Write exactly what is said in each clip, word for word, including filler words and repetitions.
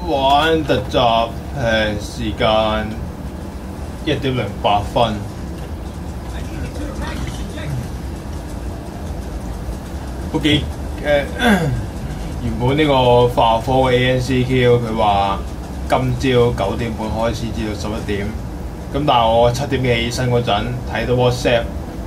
玩特集誒時間一點零八分。都幾誒、呃、原本呢個化學科嘅 A N C Q 佢話今朝九點半開始至到十一點，咁但係我七點幾起身嗰陣睇到 WhatsApp，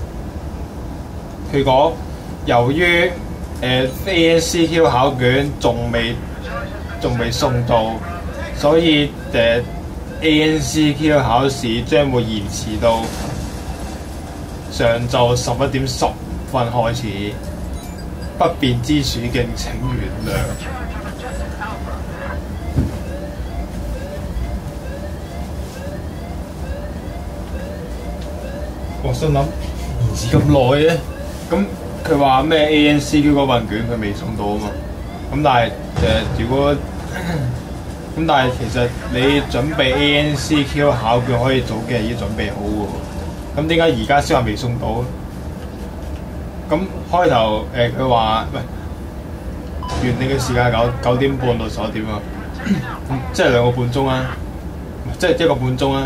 佢講由於誒、呃、A N C Q 考卷仲未仲未送到，所以誒、呃、A N C Q 考試將會延遲到上晝十一點十分開始。不便之處敬請原諒。我心諗延遲咁耐嘅，咁佢話咩 A N C Q 嗰份卷佢未送到啊嘛，咁但係誒、呃、如果咁但係其實你準備 A N C Q 考卷可以早幾日已經準備好嘅喎，咁點解而家先話未送到？咁開頭誒佢話喂原定嘅時間係九九點半到十一點啊，即係兩個半鐘啊，即係一個半鐘啊。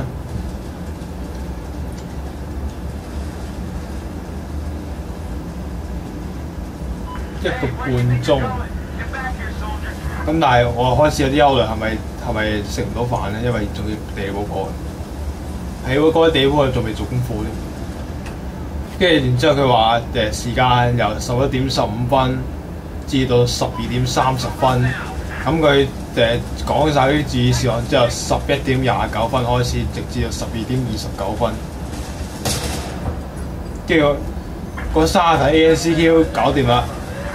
一個半鐘。咁但係我開始有啲憂慮，係咪係咪食唔到飯咧？因為仲要地補課，係喎，嗰個地補仲未做功課咧。跟住然之後佢話誒時間由十一點十五分至到十二點三十分，咁佢誒講晒啲注意事項之後，十一點廿九分開始，直至到十二點二十九分。跟住個三題 A N C Q 搞掂啦，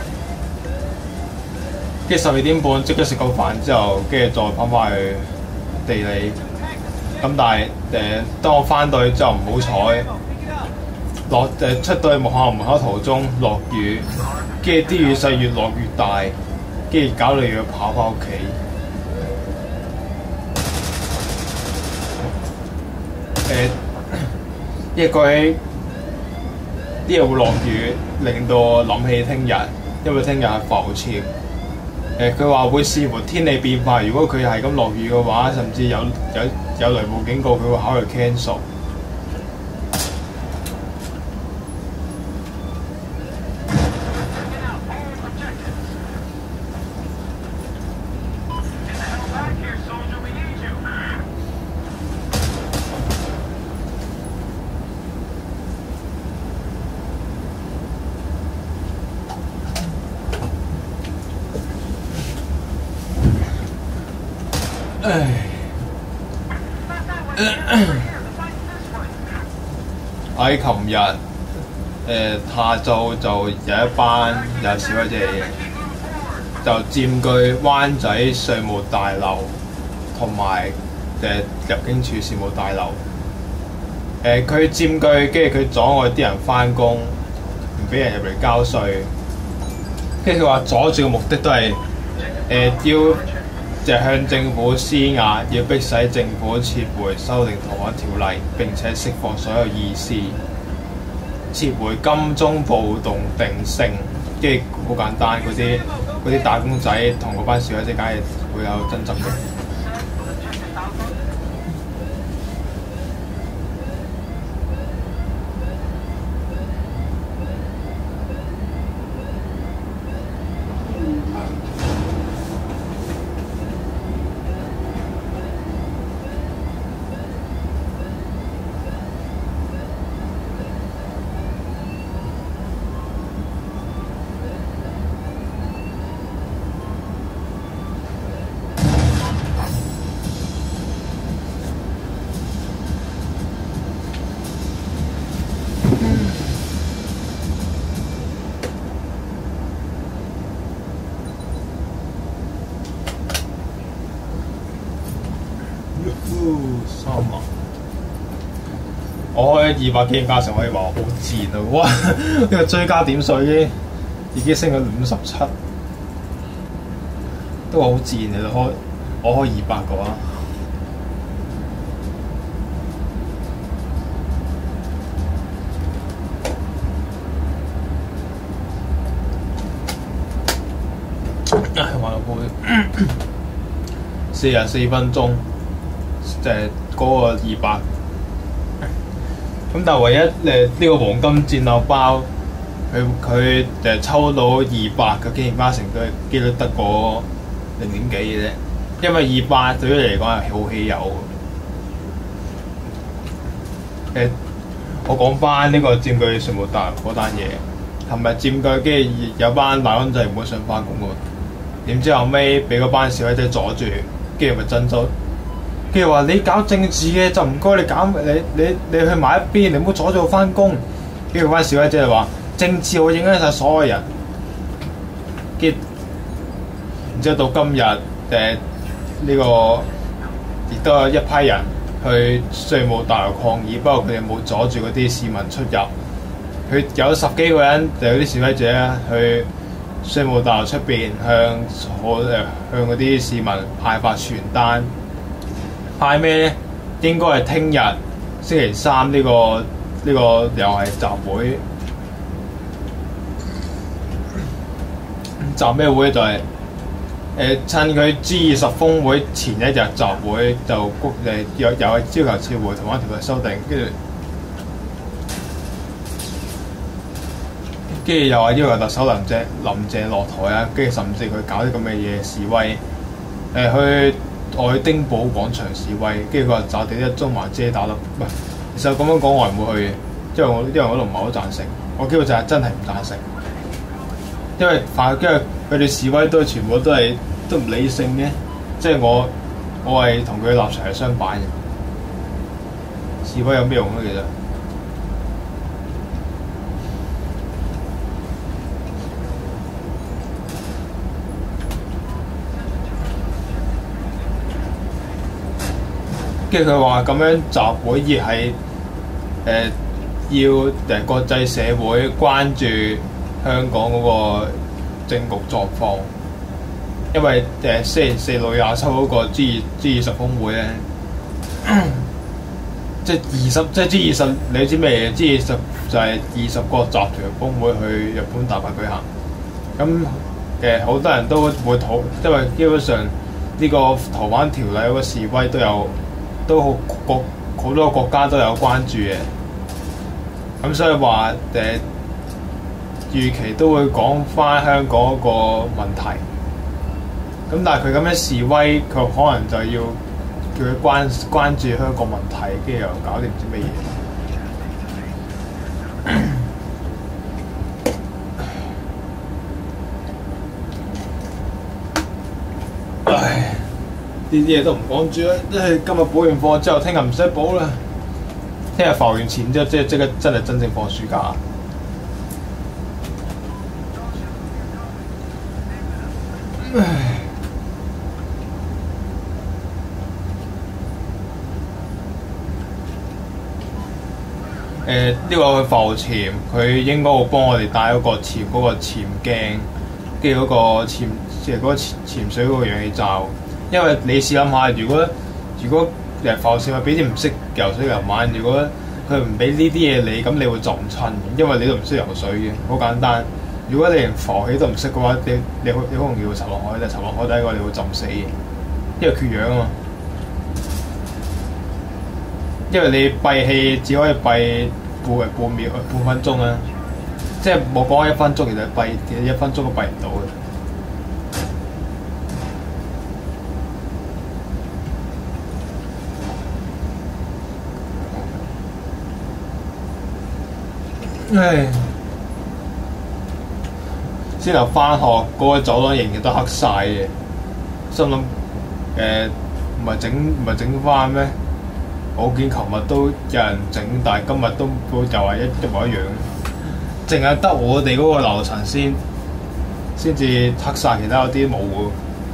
跟住十二點半即刻食個飯之後，跟住再返返去地理。咁但係誒、呃，當我返到去之後唔好彩。落誒出到去學校門口途中落雨，跟住啲雨勢越落越大，跟住搞到要跑翻屋企。誒，一個喺啲日會落雨，令到我諗起聽日，因為聽日係浮潛。誒，佢話會視乎天氣變化，如果佢係咁落雨嘅話，甚至有有有雷暴警告，佢會考慮 cancel。唉，喺琴日誒下晝就有一班有示威者就佔據灣仔稅務大樓同埋誒入境處事務大樓。誒佢佔據，跟住佢阻礙啲人返工，唔俾人入嚟交稅。跟住佢話阻住嘅目的都係誒、呃、要。就向政府施壓，要迫使政府撤回修訂逃犯條例，並且釋放所有義士，撤回金鐘暴動定性。跟住好簡單，嗰啲嗰啲打工仔同嗰班示威者梗係會有爭執嘅。三萬，我開二百幾加成可以話好賤啊！哇，呢個追加點數已經已經升到五十七，都話好賤嚟啦！開我開二百嘅話。唉，玩到杯。 四十四分鐘，就係嗰個二百。咁但係唯一誒呢個黃金戰鬥包，佢佢誒抽到二百嘅經驗加成都係機率得個零點幾嘅啫，因為二百對於你嚟講係好稀有嘅。誒，我講翻呢個佔據水務大樓嗰單嘢，琴日佔據，跟住有班打工仔唔會想翻工喎，點知後尾俾嗰班示威者阻住，跟住咪爭執。跟住話你搞政治嘅就唔該你搞你你你去埋一邊，你唔好阻住我翻工。跟住班示威者就話政治會影響晒所有人。跟住然之後到今日誒呢個亦都有一批人去稅務大樓抗議，不過佢哋冇阻住嗰啲市民出入。佢有十幾個人就有啲示威者去稅務大樓出邊向我誒向嗰啲市民派發傳單。派咩咧？應該係聽日星期三呢、呢個呢、呢個又係集會。集咩會就係、是、誒、呃、趁佢 G 二十峰會前一日集會就誒又又係要求撤回同一條例修訂，跟住跟住又係要求特首林鄭林鄭落台啊，跟住甚至佢搞啲咁嘅嘢示威誒、呃、去。愛丁堡廣場示威，跟住佢話找地一中環遮打咯。唔係，其實咁樣講我係唔會去嘅，因為我因為我都唔係好贊成。我基本上係真係唔贊成，因為反因為佢哋示威都全部都係都唔理性嘅，即係我我係同佢立場係相反嘅。示威有咩用咧？其實跟住佢話咁樣集會亦係誒要誒國際社會關注香港嗰個政局狀況，因為誒星期四六廿七嗰個 G G 二十峰會咧，即係二十即係 G 二十，你知咩嘢 ？G 二十就係二十個集團峰會去日本大阪舉行。咁誒好多人都會討，因為基本上呢個逃犯條例嗰個示威都有。都好國好多國家都有關注嘅，咁所以話誒預期都會講翻香港嗰個問題。咁但係佢咁樣示威，佢可能就要叫佢關關注香港問題，跟住又搞掂唔知乜嘢。唉。呢啲嘢都唔講住啦，即係今日補完課之後，聽日唔使補啦。聽日浮完錢之後，即係即刻真係真正放暑假。唉，誒呢個浮潛，佢應該會幫我哋帶嗰個潛嗰、嗰個潛鏡，跟住嗰個潛即係嗰個潛潛水嗰個氧氣罩。因為你試諗下，如果如果誒浮潛咪俾啲唔識游水嘅人玩，如果佢唔俾呢啲嘢你，咁你會浸親，因為你都唔識游水嘅，好簡單。如果你連浮起都唔識嘅話，你你好你好容易會沉落海，但係沉落海底嘅話，你會浸死嘅，因為缺氧啊嘛。因為你閉氣只可以閉半半秒半分鐘啊，即係冇講一分鐘，其實閉其實一分鐘都閉唔到嘅。唉，先頭返學嗰、那個走廊仍然都黑晒嘅，心諗誒唔係整唔係整返咩？我見琴日都有人整，但係今日都又係一一模一樣，淨係得我哋嗰個樓層先先至黑晒，其他有啲冇喎。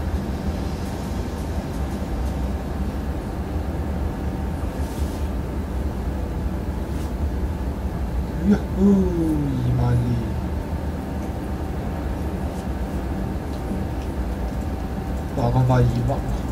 哦，二萬二，哇！咁快二萬。